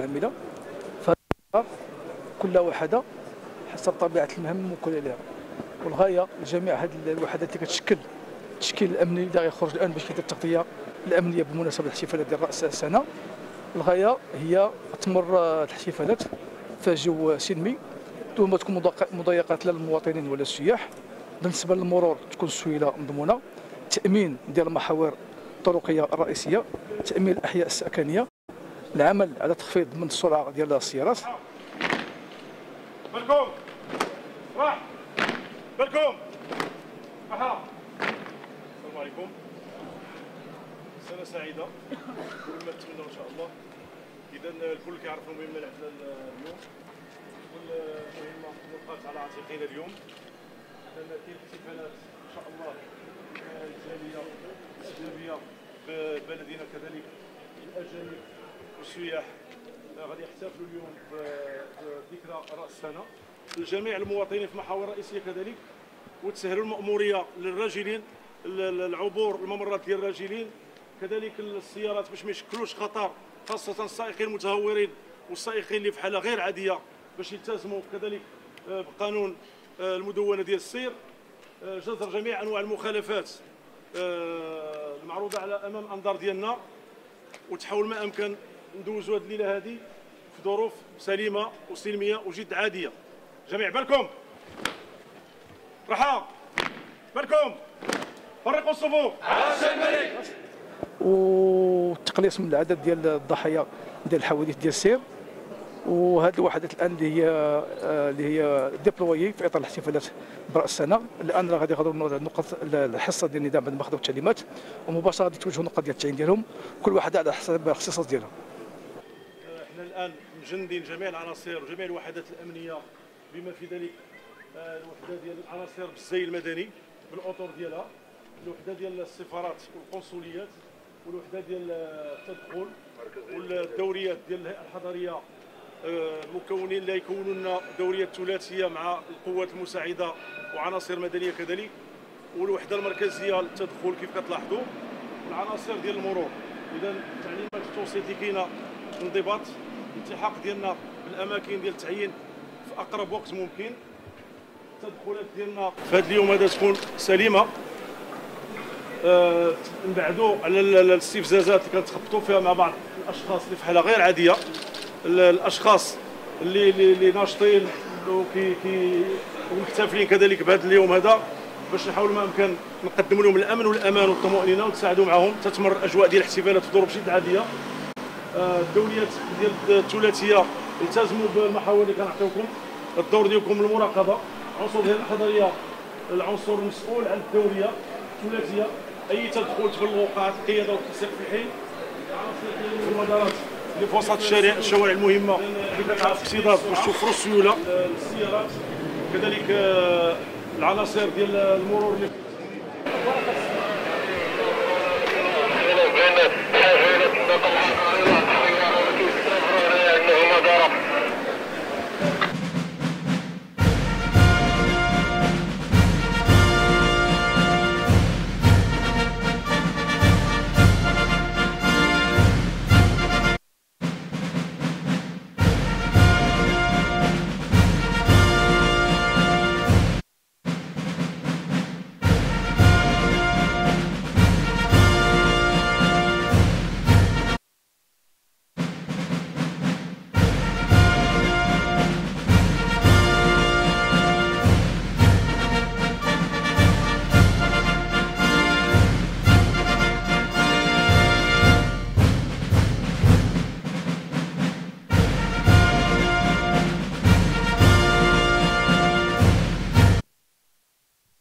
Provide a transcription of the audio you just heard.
العامله. كل وحده حسب طبيعه المهام الموكله لها، والغايه لجميع هذه الوحدات اللي كتشكل التشكيل الامني اللي يخرج الان باش كيدير التغطيه الامنيه بمناسبه الاحتفالات ديال راس السنه. الغايه هي تمر الاحتفالات في جو سلمي بدون ما تكون مضايقات لا للمواطنين ولا السياح. بالنسبه للمرور تكون سهيله مضمونه، تامين ديال المحاور الطرقيه الرئيسيه، تامين الاحياء السكنيه، العمل على تخفيض من السرعه ديال السيارات. بالكم راح بالكم اها. السلام عليكم، سنه سعيده كل ما نتمنوا ان شاء الله. اذا الكل كيعرف المهمه اللي عندنا اليوم، والمهمه وقعت على عاتقنا اليوم، لان كاين احتفالات ان شاء الله الجاليه الاجنبيه ببلدنا، كذلك الاجانب والسياح غادي يحتفلوا اليوم بذكرى راس السنه. لجميع المواطنين في محاور رئيسيه كذلك، وتسهلوا المأموريه للراجلين، العبور الممرات ديال الراجلين، كذلك السيارات باش ما يشكلوش خطر، خاصه السائقين المتهورين والسائقين اللي في حاله غير عاديه باش يلتزموا كذلك بقانون المدونه ديال السير. جزر جميع انواع المخالفات المعروضه على امام انظار ديالنا، وتحاول ما امكن ندوزوا هذه الليله هذه في ظروف سليمه وسلميه وجد عاديه. جميع بالكم رحا بالكم فرقوا الصفوف. والتقليص من العدد ديال الضحايا ديال الحوادث ديال السير. وهذه الوحدات الان اللي هي ديبلويي في اطار الاحتفالات براس السنه. الان راه غادي يغادروا نقط الحصه ديال النظام بعد ما خذوا التعليمات، ومباشره غادي يتوجهوا النقط ديال التعيين ديالهم، كل واحده على حسب الاختصاص ديالها. احنا الان مجندين جميع العناصر وجميع الوحدات الامنيه، بما في ذلك الوحده ديال العناصر بالزي المدني بالاطر ديالها، الوحده ديال السفارات والقنصليات، والوحده ديال التدخل، والدوريات ديال الهيئه الحضريه المكونين اللي يكونوا لنا دوريات ثلاثيه مع القوات المساعده وعناصر مدنيه كذلك، والوحده المركزيه للتدخل كيف كتلاحظوا، والعناصر ديال المرور. اذا التعليمات التوصيات اللي كاينه انضباط الالتحاق ديالنا بالاماكن ديال التعيين في اقرب وقت ممكن. التدخلات ديالنا في هذا اليوم هذا تكون سليمه، نبعدوا على الاستفزازات اللي كنتخبطوا فيها مع بعض الاشخاص اللي في حاله غير عاديه، الاشخاص اللي ناشطين ومحتفلين كذلك بهذا اليوم هذا، باش نحاول ما امكن نقدموا لهم الامن والامان والطمانينه ونساعدوا معهم تتمر الاجواء ديال الاحتفالات في ظروف جد عاديه. الدوريات ديال الثلاثيه التزموا بالمحاور اللي كنعطيوكم، الدور ديالكم المراقبه، عنصر ديال الحضريه العنصر المسؤول عن الدوريه الثلاثيه، اي تدخل في الوقعات القياده والتنسيق في الحين، في المدارات اللي في وسط الشوارع المهمه اللي كتعرف اكتظاظ باش توفروا السيوله، السيارات كذلك العناصر ديال المرور اللي